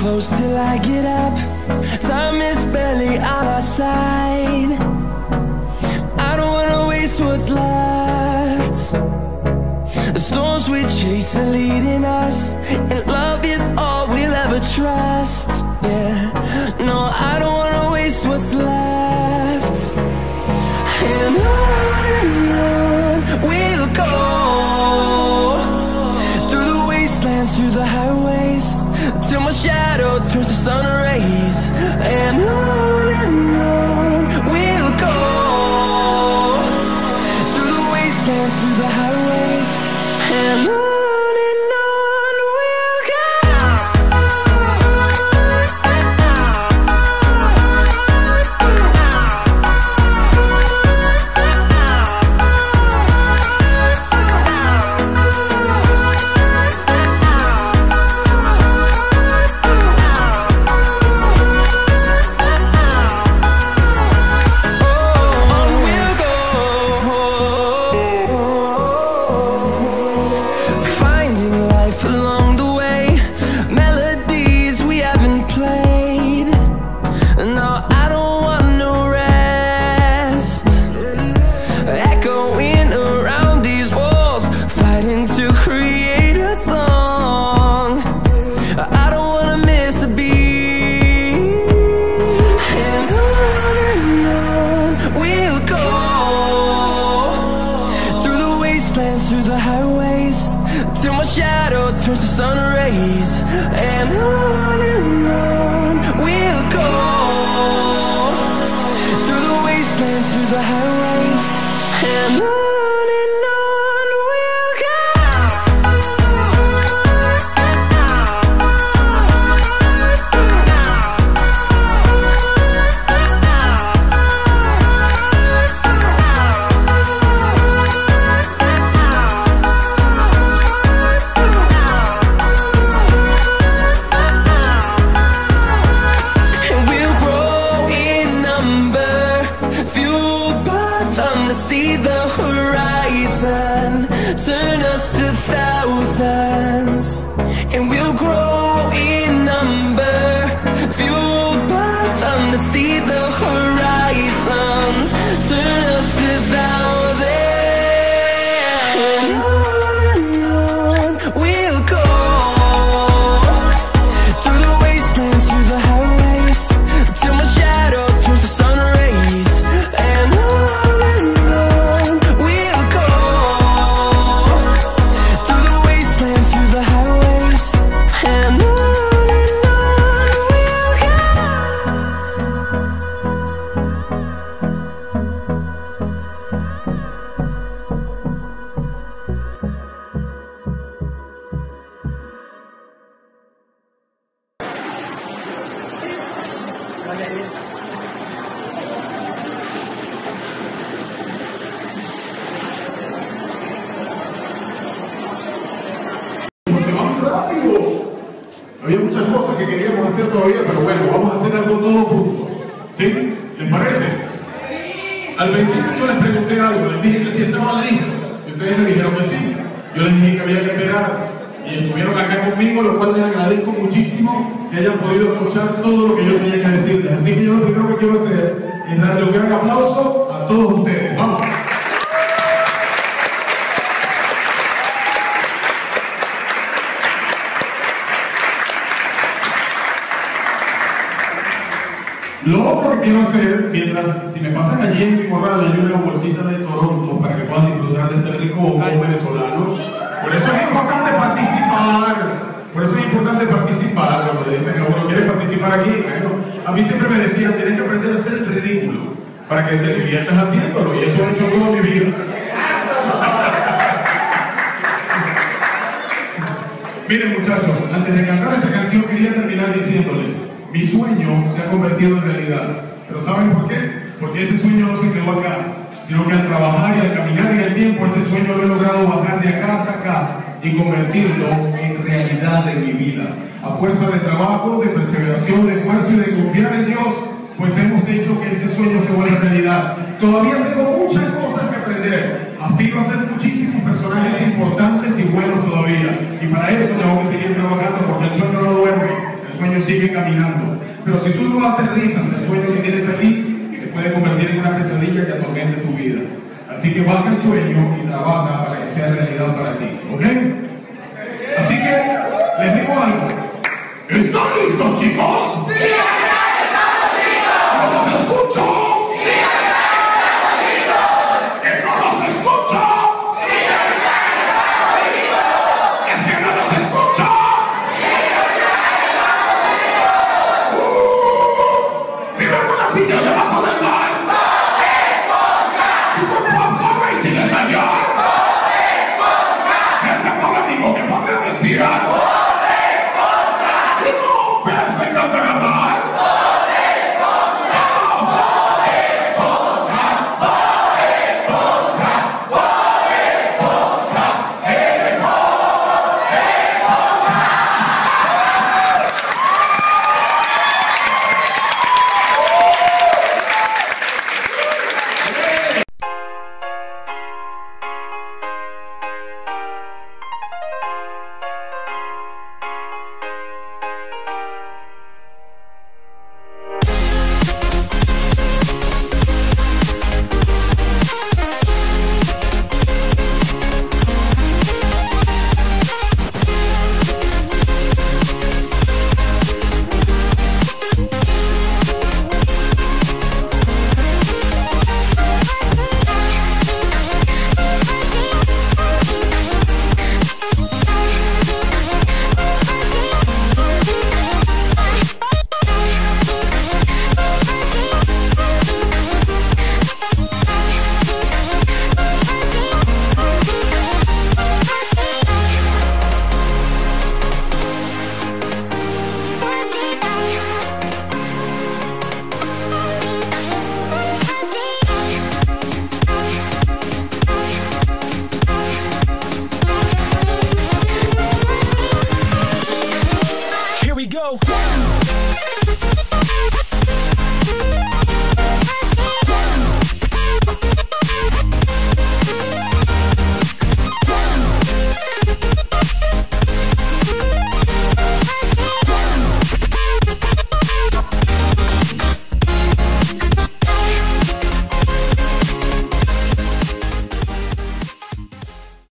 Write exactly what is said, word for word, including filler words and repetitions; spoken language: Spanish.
close till I get up. Time is barely on our side. I don't wanna waste what's left. The storms we chase are leading us, and love is all we'll ever trust. Yeah, no, I don't wanna waste what's left. And on and on we'll go, through the wastelands, through the highways, till my shadow turns to sun rays. And on and on we'll go, through the wastelands, through the highways, and on. Through the highways, till my shadow turns to sun rays. And on and on we'll go, through the wastelands, through the highways, and on. See the horizon, turn us to thousands, and we'll grow in number, fueled by them. To see the horizon, turn us to thousands, and on and on we'll go, through the wastelands, through the highways, till my shadow turns to sun rays. And on Se va muy rápido. Había muchas cosas que queríamos hacer todavía, pero bueno, vamos a hacer algo todos juntos. ¿Sí? ¿Les parece? Al principio yo les pregunté algo, les dije que si estaban listos, y ustedes me dijeron que sí. Yo les dije que había que esperar, y estuvieron acá conmigo, lo cual les agradezco muchísimo que hayan podido escuchar todo lo que yo tenía que decirles. Así que yo lo primero que quiero hacer es darle un gran aplauso a todos ustedes. ¡Vamos! Lo otro que quiero hacer, mientras, si me pasan allí en mi corral, hay una bolsita de Toronto para que puedan disfrutar de este rico bombón venezolano. Por eso es importante participar. Por eso es importante participar. Cuando te dicen que uno quiere participar aquí, bueno, a mí siempre me decían, tienes que aprender a hacer el ridículo para que te diviertas haciéndolo, y eso he hecho toda mi vida. Miren, muchachos, antes de cantar esta canción quería terminar diciéndoles: mi sueño se ha convertido en realidad. ¿Pero saben por qué? Porque ese sueño no se quedó acá, sino que al trabajar y al caminar en el tiempo, ese sueño lo he logrado bajar de acá hasta acá y convertirlo en realidad en mi vida. A fuerza de trabajo, de perseveración, de esfuerzo y de confiar en Dios, pues hemos hecho que este sueño se vuelva realidad. Todavía tengo muchas cosas que aprender. Aspiro a ser muchísimos personajes importantes y buenos todavía. Y para eso tengo que seguir trabajando, porque el sueño no duerme. El sueño sigue caminando. Pero si tú no aterrizas el sueño que tienes aquí, se puede convertir en una pesadilla que atormente tu vida. Así que baja el sueño y trabaja para que sea realidad para ti, ¿ok? Así que les digo algo. ¿Están listos, chicos? ¡Sí, estamos listos! ¡No los escucho! ¡Sí, estamos listos! ¡Que no los escucho! ¡Sí, estamos listos! ¡Es que no los escucho! ¡Sí, estamos listos! ¡Uh! ¡Vive una piña debajo del mar! ¡No responda! ¡Si cuando vamos a ver sin español! ¡No responda! ¡El mejor amigo que podré decir! Here we go.